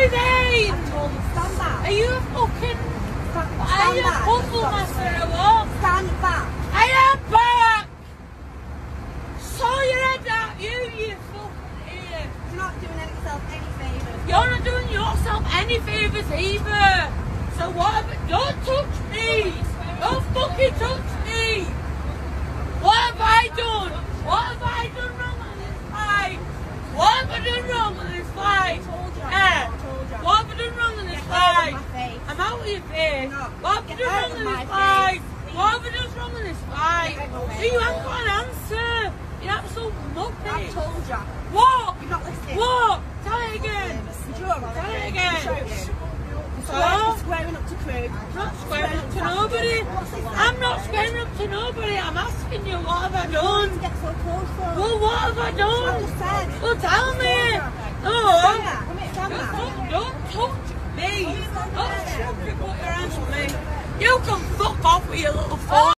driving? I told you, stand back. Are you a fucking... Stand Are you a back. puzzle master or what? Stand back. I am back! Saw your head out, you fucking idiot. You're not doing yourself any favours. You're not doing yourself any favours either. So what have... Don't touch me! Don't fucking touch me! What have I done? What have I done wrong on this flight? What have I done wrong on this flight? I told you. Eh? I told you. What have I done wrong on this Get flight? out of my face. I'm out of your face. No. What have I Get done out wrong of on my this flight? face. What have I done wrong on this flight? Get out of my You face. haven't got an answer. You're absolute I muppet. told you. What? You're not listening. What? Tell it again. Drunk. Tell it again. You're squaring up to crew. I'm not squaring up to nobody. I'm not squaring up to nobody. I'm asking you, what have I done? Get so close though. Well, what have I I done? just said. Well, tell me. No. Stand back. Don't touch me. Don't fucking put your hands on me. You can fuck off with your little phone.